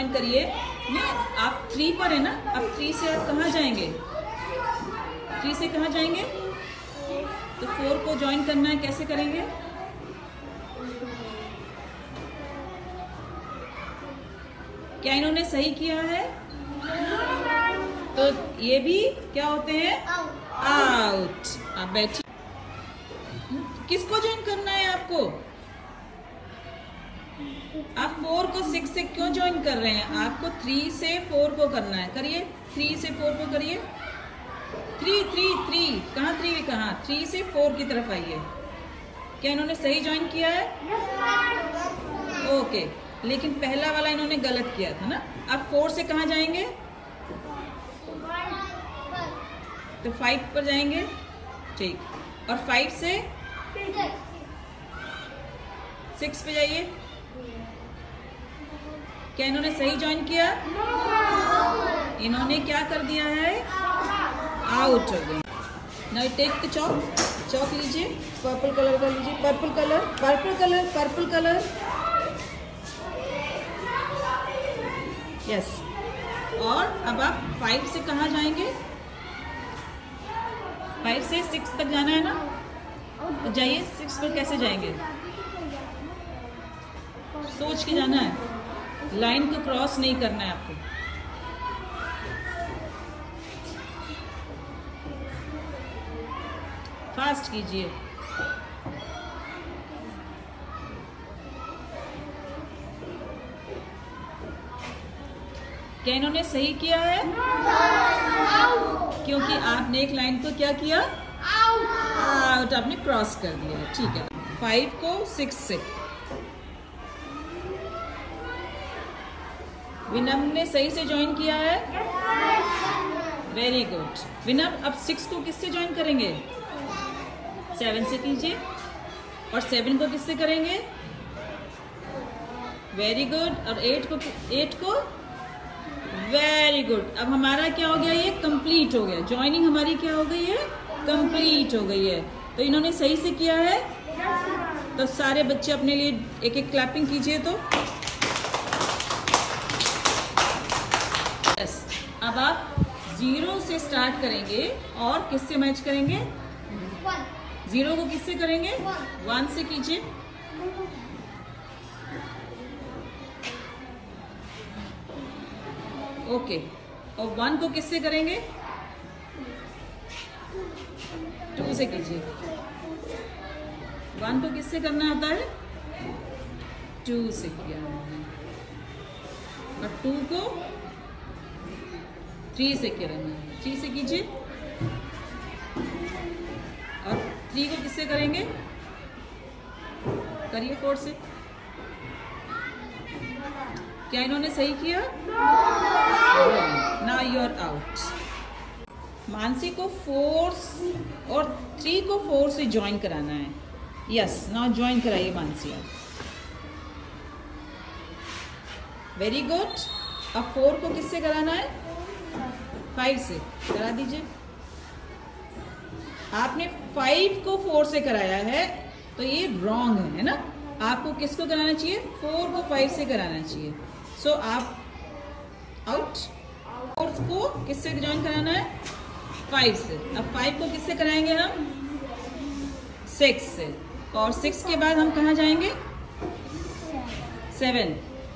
Join करिए। नहीं, आप 3 पर है ना, अब 3 से आप कहाँ जाएंगे? 3 से कहाँ जाएंगे? तो 4 को ज्वाइन करना है, कैसे करेंगे? क्या इन्होंने सही किया है? तो ये भी क्या होते हैं? आउट। आप बैठिए। किसको ज्वाइन करना है आपको? आप 4 को 6 से क्यों ज्वाइन कर रहे हैं? आपको 3 से 4 को करना है। करिए, 3 से 4 को करिए। 3 कहाँ? 3 कहाँ? 3 से 4 की तरफ आइए। क्या इन्होंने सही ज्वाइन किया है? ओके, लेकिन पहला वाला इन्होंने गलत किया था ना। अब 4 से कहाँ जाएंगे? तो 5 पर जाएंगे, ठीक। और 5 से 6 पे जाइए। क्या इन्होंने सही ज्वाइन किया? इन्होंने क्या कर दिया है? आउट हो गए। नाउ टेक द चॉक लीजिए, पर्पल कलर का लीजिए, पर्पल कलर। यस। और अब आप 5 से कहाँ जाएंगे? 5 से 6 तक जाना है ना, तो जाइए। 6 पर कैसे जाएंगे? सोच के जाना है, लाइन को क्रॉस नहीं करना है आपको। फास्ट कीजिए। क्या इन्होंने सही किया है? क्योंकि आपने एक लाइन को क्या किया? आउट। आपने क्रॉस कर दिया, ठीक है। 5 को 6 से विनम ने सही से ज्वाइन किया है। Very good. विनम, अब 6 को किससे ज्वाइन करेंगे? 7 से कीजिए। और 7 को किससे करेंगे? Very good. और 8 को वेरी गुड। अब हमारा क्या हो गया? ये कंप्लीट हो गया। ज्वाइनिंग हमारी क्या हो गई है? कंप्लीट हो गई है। तो इन्होंने सही से किया है। तो सारे बच्चे अपने लिए एक एक क्लैपिंग कीजिए। तो यस। अब आप 0 से स्टार्ट करेंगे और किससे मैच करेंगे? 0 को किससे करेंगे? 1 से कीजिए। ओके। और 1 को किससे करेंगे? 2 से कीजिए। 1 को किससे करना होता है? 2 से किया। और 2 को 3 से करना है। 3 से कीजिए। और 3 को किससे करेंगे? करिए 4 से। क्या इन्होंने सही किया? Now you are out. Mansi को 4 और 3 को 4 से ज्वाइन कराना है। यस, नाउ ज्वाइन कराइए मानसी आप। Very good. अब 4 को किससे कराना है? 5 से करा दीजिए। आपने 5 को 4 से कराया है, तो ये रॉन्ग है ना। आपको किसको कराना चाहिए? 4 को 5 से कराना चाहिए। सो आप आउट। 4 को किससे ज्वाइन कराना है? 5 से। अब 5 को किससे कराएंगे हम? 6 से। और 6 के बाद हम कहाँ जाएंगे? 7।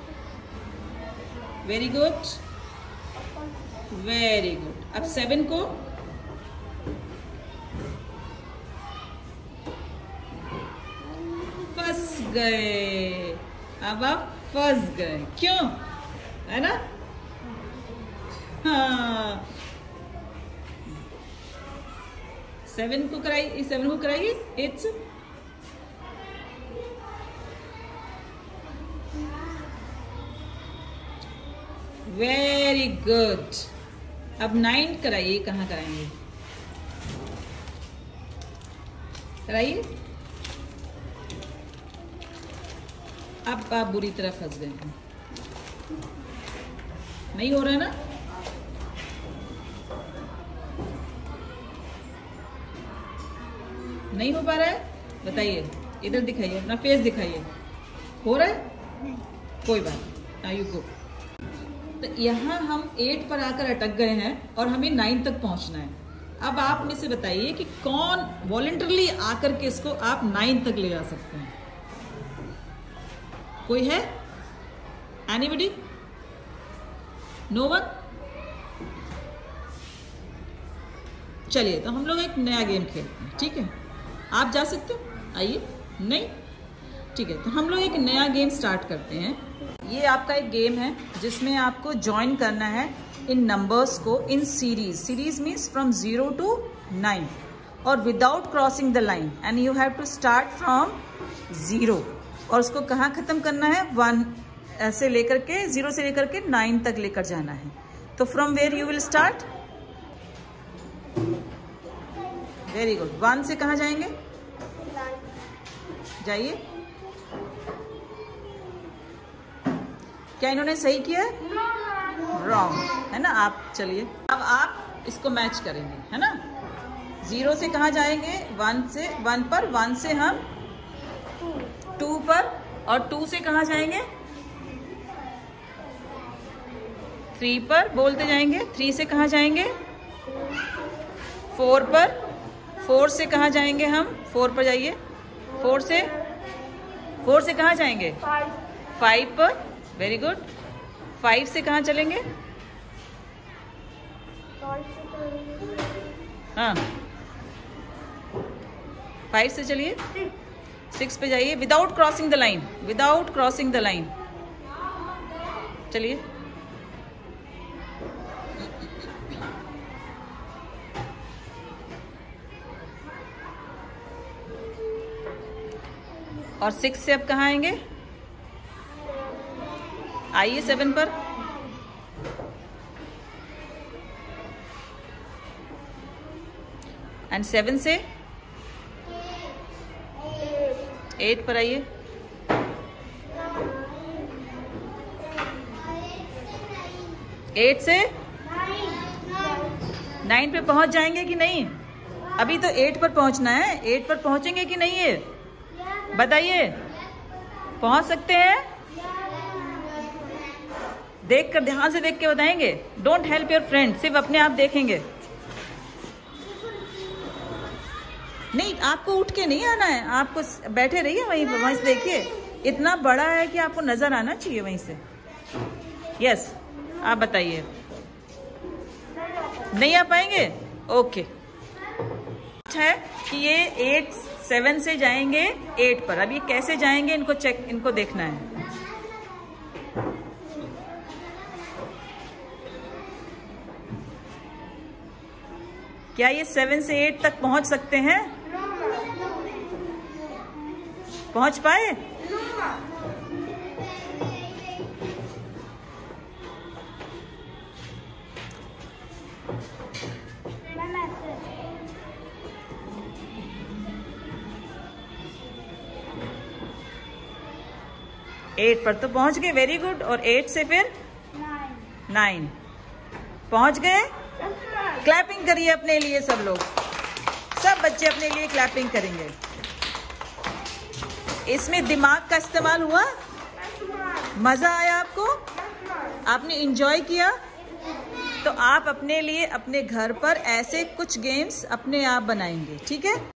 Very good, very good. अब 7 को फंस गए। अब आप फंस गए, क्यों? है ना? हाँ। 7 को कराइए, 7 को कराइए 8 से। Very good. अब 9 कराइए। कहाँ कराएंगे? कराइए। अब आप बुरी तरह फंस गए हैं। नहीं हो रहा ना? नहीं हो पा रहा है? बताइए, इधर दिखाइए, अपना फेस दिखाइए। हो रहा है? कोई बात नहीं। Now you go. तो यहाँ हम 8 पर आकर अटक गए हैं और हमें 9 तक पहुंचना है। अब आप में से बताइए कि कौन वॉलंटरली आकर के इसको आप 9 तक ले जा सकते हैं? कोई है? एनीबडी? No one? चलिए, तो हम लोग एक नया गेम खेलते हैं, ठीक है? आप जा सकते हो, आइए। नहीं, ठीक है, तो हम लोग एक नया गेम स्टार्ट करते हैं। ये आपका एक गेम है जिसमें आपको ज्वाइन करना है इन नंबर्स को in series. Series means from 0 to 9 और without crossing the line, and you have to start from 0 और उसको कहाँ खत्म करना है? 1 ऐसे लेकर के 0 से लेकर के 9 तक लेकर जाना है। तो from where you will start? Very good. 1 से कहाँ जाएंगे? जाइए। क्या इन्होंने सही किया है? रॉन्ग है ना। आप चलिए, अब आप इसको मैच करेंगे, है ना। 0 से कहाँ जाएंगे? 1 से, 1 पर, 1 से हम 2 पर, और 2 से कहाँ जाएंगे? 3 पर, बोलते जाएंगे। 3 से कहाँ जाएंगे? 4 पर। 4 से कहाँ जाएंगे हम? 4 पर जाइए। 4 से कहाँ जाएंगे? 5 पर। Very good. 5 से कहाँ चलेंगे? हाँ, 5 से चलिए। 6 पे जाइए without crossing the line. Without crossing the line चलिए। और 6 से अब कहाँ आएंगे? आइए 7 पर। एंड 7 से 8 पर आइए। 8 से 9 पे पहुंच जाएंगे कि नहीं? अभी तो 8 पर पहुंचना है। 8 पर पहुंचेंगे कि नहीं? ये बताइए, पहुंच सकते हैं? देख कर, ध्यान से देख के बताएंगे। डोंट हेल्प योर फ्रेंड, सिर्फ अपने आप देखेंगे। नहीं, आपको उठ के नहीं आना है, आपको बैठे रहिए वहीं पर, वहीं से देखिए। इतना बड़ा है कि आपको नजर आना चाहिए वहीं से। यस, आप बताइए। नहीं आ पाएंगे? ओके। अच्छा है कि ये 7 से जाएंगे 8 पर। अब ये कैसे जाएंगे इनको चेक, इनको देखना है। क्या ये 7 से 8 तक पहुंच सकते हैं? पहुंच पाए? एट पर तो पहुंच गए। Very good. और 8 से फिर 9 पहुंच गए। क्लैपिंग करिए अपने लिए सब लोग, सब बच्चे अपने लिए क्लैपिंग करेंगे। इसमें दिमाग का इस्तेमाल हुआ? मजा आया आपको? आपने एंजॉय किया? तो आप अपने लिए अपने घर पर ऐसे कुछ गेम्स अपने आप बनाएंगे, ठीक है?